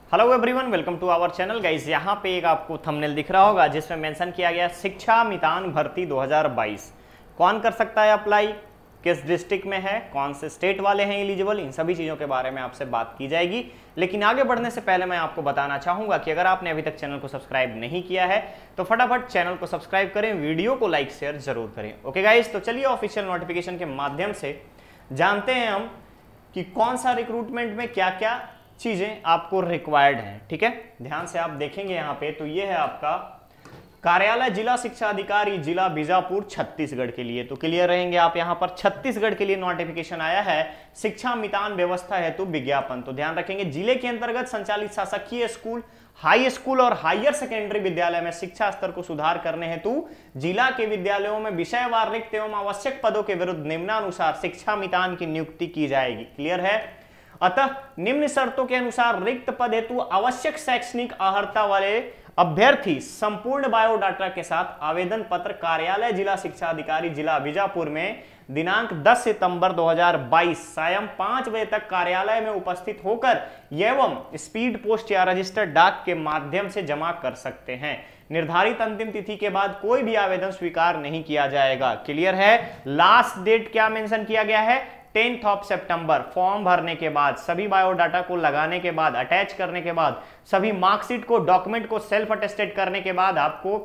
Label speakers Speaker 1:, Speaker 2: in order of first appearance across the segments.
Speaker 1: Hello everyone, welcome to our channel guys. यहाँ पे एक आपको थंबनेल दिख रहा होगा जिसमें मेंशन किया गया शिक्षा मितान भर्ती 2022। कौन कर सकता है अप्लाई, किस डिस्ट्रिक्ट में है, कौन से स्टेट वाले हैं एलिजिबल, इन सभी चीज़ों के बारे में आपसे बात की जाएगी। लेकिन आगे बढ़ने से पहले मैं आपको बताना चाहूँगा कि अगर आपने अभी तक चैनल को सब्सक्राइब नहीं किया है तो फटाफट चैनल को सब्सक्राइब करें, वीडियो को लाइक शेयर जरूर करें। ओके गाइस, तो चलिए ऑफिशियल नोटिफिकेशन के माध्यम से जानते हैं हम कि कौन सा रिक्रूटमेंट में क्या क्या चीजें आपको रिक्वायर्ड हैं। ठीक है, ध्यान से आप देखेंगे यहाँ पे तो ये है आपका कार्यालय जिला शिक्षा अधिकारी जिला बीजापुर छत्तीसगढ़ के लिए। तो क्लियर रहेंगे आप यहाँ पर, छत्तीसगढ़ के लिए नोटिफिकेशन आया है शिक्षा मितान व्यवस्था हेतु विज्ञापन। तो ध्यान रखेंगे, जिले के अंतर्गत संचालित शासकीय स्कूल, हाई स्कूल और हायर सेकेंडरी विद्यालय में शिक्षा स्तर को सुधार करने हेतु जिला के विद्यालयों में विषयवार रिक्त एवं आवश्यक पदों के विरुद्ध निम्नानुसार शिक्षा मितान की नियुक्ति की जाएगी। क्लियर है, अतः निम्न शर्तों के अनुसार रिक्त पद हेतु आवश्यक शैक्षणिक अर्हता वाले अभ्यर्थी संपूर्ण बायोडाटा के साथ आवेदन पत्र कार्यालय जिला शिक्षा अधिकारी जिला बीजापुर में दिनांक 10 सितंबर 2022 सायं 5 बजे तक कार्यालय में उपस्थित होकर एवं स्पीड पोस्ट या रजिस्टर्ड डाक के माध्यम से जमा कर सकते हैं। निर्धारित अंतिम तिथि के बाद कोई भी आवेदन स्वीकार नहीं किया जाएगा। क्लियर है, लास्ट डेट क्या मेंशन किया गया है, 10 सितंबर। फॉर्म भरने के बाद, सभी बायोडाटा को लगाने के बाद, अटैच करने के बाद, सभी मार्कशीट को, डॉक्यूमेंट को सेल्फ अटेस्टेड करने के बाद आपको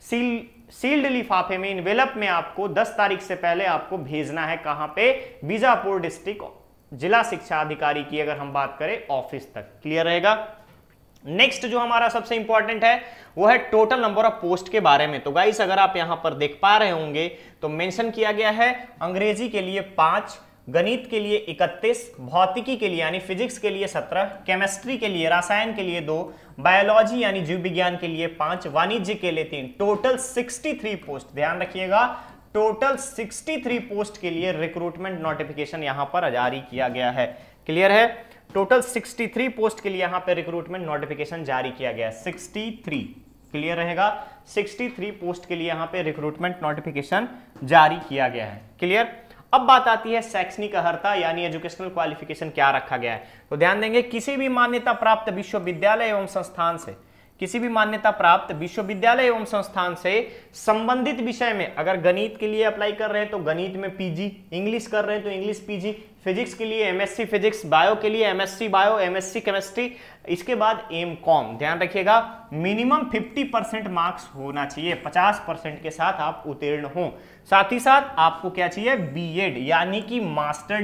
Speaker 1: सील्ड लिफाफे में, इनवेलप में आपको 10 तारीख से पहले आपको भेजना है। कहां पे, बीजापुर डिस्ट्रिक्ट जिला शिक्षा अधिकारी की अगर हम बात करें ऑफिस तक। क्लियर रहेगा। नेक्स्ट जो हमारा सबसे इंपॉर्टेंट है वो है टोटल नंबर ऑफ पोस्ट के बारे में। तो गाइस अगर आप यहां पर देख पा रहे होंगे तो मेंशन किया गया है अंग्रेजी के लिए 5, गणित के लिए 31, भौतिकी के लिए यानी फिजिक्स के लिए 17, केमिस्ट्री के लिए, रसायन के लिए 2, बायोलॉजी यानी जीव विज्ञान के लिए 5, वाणिज्य के लिए 3, टोटल 63 पोस्ट। ध्यान रखिएगा, टोटल 63 पोस्ट के लिए रिक्रूटमेंट नोटिफिकेशन यहां पर जारी किया गया है। क्लियर है, टोटल 63 पोस्ट के लिए यहां पर रिक्रूटमेंट नोटिफिकेशन जारी किया गया है 63। क्लियर रहेगा, 63 पोस्ट के लिए यहां पे रिक्रूटमेंट नोटिफिकेशन जारी किया गया है। क्लियर। अब बात आती है शैक्षणिक अर्हता यानी एजुकेशनल क्वालिफिकेशन क्या रखा गया है। तो ध्यान देंगे, किसी भी मान्यता प्राप्त विश्वविद्यालय एवं संस्थान से, किसी भी मान्यता प्राप्त विश्वविद्यालय एवं संस्थान से संबंधित विषय में, अगर गणित के लिए अप्लाई कर रहे हैं तो गणित में पीजी, इंग्लिश कर रहे हैं तो इंग्लिश पीजी, फिजिक्स के लिए एमएससी फिजिक्स, बायो के लिए एमएससी बायो, एमएससी केमिस्ट्री, इसके बाद एमकॉम। ध्यान रखिएगा, मिनिमम 50% मार्क्स होना चाहिए, 50% के साथ आप उत्तीर्ण हो। साथ ही साथ आपको क्या चाहिए, बीएड यानी कि मास्टर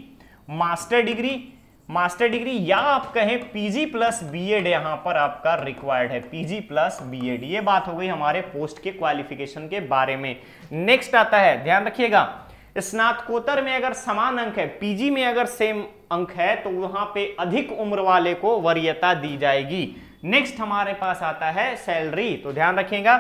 Speaker 1: डिग्री या आप कहें पीजी प्लस बीएड यहां पर आपका रिक्वायर्ड है, पीजी प्लस बीएड। ये बात हो गई हमारे पोस्ट के क्वालिफिकेशन के बारे में। नेक्स्ट आता है, ध्यान रखिएगा, स्नातकोत्तर में अगर समान अंक है, पीजी में अगर सेम अंक है तो वहां पे अधिक उम्र वाले को वरीयता दी जाएगी। नेक्स्ट हमारे पास आता है सैलरी। तो ध्यान रखिएगा,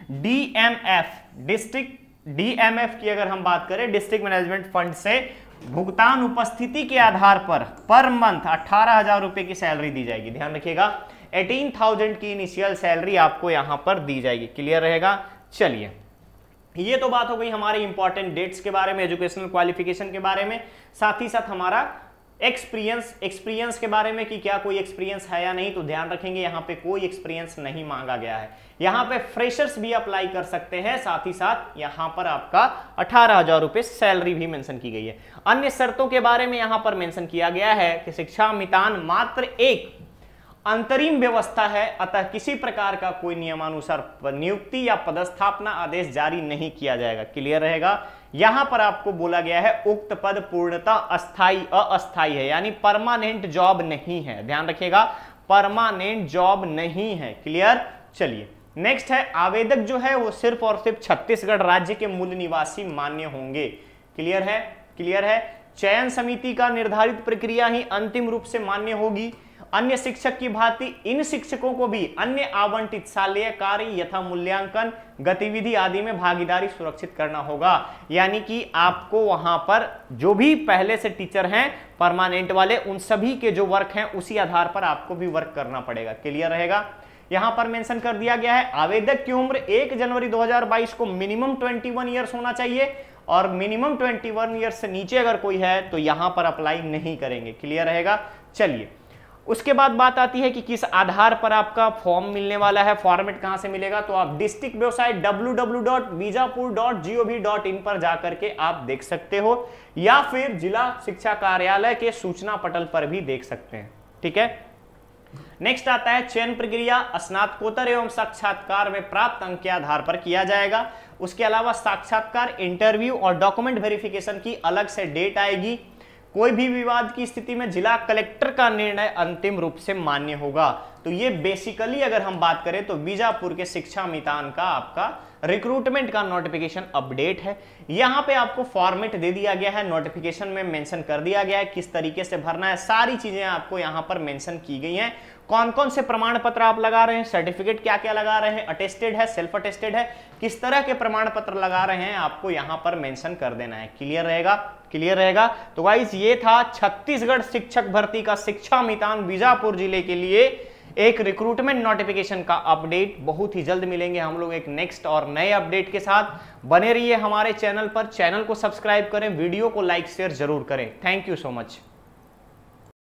Speaker 1: डीएमएफ की अगर हम बात करें, डिस्ट्रिक्ट मैनेजमेंट फंड से भुगतान उपस्थिति के आधार पर मंथ 18,000 रुपए की सैलरी दी जाएगी। ध्यान रखिएगा, 18,000 की इनिशियल सैलरी आपको यहां पर दी जाएगी। क्लियर रहेगा। चलिए, ये तो बात हो गई हमारे इंपॉर्टेंट डेट्स के बारे में, एजुकेशनल क्वालिफिकेशन के बारे में, साथ ही साथ हमारा एक्सपीरियंस के बारे में कि क्या कोई एक्सपीरियंस है या नहीं। तो ध्यान रखेंगे, यहाँ पे कोई एक्सपीरियंस नहीं मांगा गया है, यहाँ पे फ्रेशर्स भी अप्लाई कर सकते हैं। साथ ही साथ यहाँ पर आपका 18,000 रुपए सैलरी भी मेंशन की गई है। अन्य शर्तों के बारे में यहाँ पर मेंशन किया गया है कि शिक्षा मितान मात्र एक अंतरिम व्यवस्था है, अतः किसी प्रकार का कोई नियमानुसार नियुक्ति या पदस्थापना आदेश जारी नहीं किया जाएगा। क्लियर रहेगा। यहां पर आपको बोला गया है उक्त पद पूर्णतः अस्थाई है, यानी परमानेंट जॉब नहीं है। ध्यान रखिएगा, परमानेंट जॉब नहीं है। क्लियर। चलिए, नेक्स्ट है, आवेदक जो है वो सिर्फ और सिर्फ छत्तीसगढ़ राज्य के मूल निवासी मान्य होंगे। क्लियर है। चयन समिति का निर्धारित प्रक्रिया ही अंतिम रूप से मान्य होगी। अन्य शिक्षक की भांति इन शिक्षकों को भी अन्य आवंटित शालेय कार्य यथा मूल्यांकन गतिविधि आदि में भागीदारी सुरक्षित करना होगा। यानी कि आपको वहां पर जो भी पहले से टीचर हैं परमानेंट वाले, उन सभी के जो वर्क हैं उसी आधार पर आपको भी वर्क करना पड़ेगा। क्लियर रहेगा। यहां पर मेंशन कर दिया गया है, आवेदक की उम्र 1 जनवरी 2022 को मिनिमम 21 ईयर्स होना चाहिए और मिनिमम 21 ईयर्स से नीचे अगर कोई है तो यहां पर अप्लाई नहीं करेंगे। क्लियर रहेगा। चलिए, उसके बाद बात आती है कि किस आधार पर आपका फॉर्म मिलने वाला है, फॉर्मेट कहां से मिलेगा, तो आप डिस्ट्रिक्ट वेबसाइट www.बीजापुर.gov.in पर जाकर के आप देख सकते हो, या फिर जिला शिक्षा कार्यालय के सूचना पटल पर भी देख सकते हैं। ठीक है, नेक्स्ट आता है चयन प्रक्रिया स्नातकोत्तर एवं साक्षात्कार में प्राप्त अंक के आधार पर किया जाएगा। उसके अलावा साक्षात्कार, इंटरव्यू और डॉक्यूमेंट वेरिफिकेशन की अलग से डेट आएगी। कोई भी विवाद की स्थिति में जिला कलेक्टर का निर्णय अंतिम रूप से मान्य होगा। तो ये बेसिकली अगर हम बात करें तो बीजापुर के शिक्षा मितान का आपका रिक्रूटमेंट का नोटिफिकेशन अपडेट है। यहां पे आपको फॉर्मेट दे दिया गया है, नोटिफिकेशन में मेंशन कर दिया गया है किस तरीके से भरना है, सारी चीजें आपको यहां पर मेंशन की गई हैं। कौन कौन से प्रमाण पत्र आप लगा रहे हैं, सर्टिफिकेट क्या क्या लगा रहे हैं, अटेस्टेड है, सेल्फ अटेस्टेड है, किस तरह के प्रमाण पत्र लगा रहे हैं, आपको यहां पर मेंशन कर देना है। क्लियर रहेगा, क्लियर रहेगा। तो गाइस ये था छत्तीसगढ़ शिक्षक भर्ती का शिक्षा मितान बीजापुर जिले के लिए एक रिक्रूटमेंट नोटिफिकेशन का अपडेट। बहुत ही जल्द मिलेंगे हम लोग एक नेक्स्ट और नए अपडेट के साथ। बने रहिए हमारे चैनल पर, चैनल को सब्सक्राइब करें, वीडियो को लाइक शेयर जरूर करें। Thank you so much.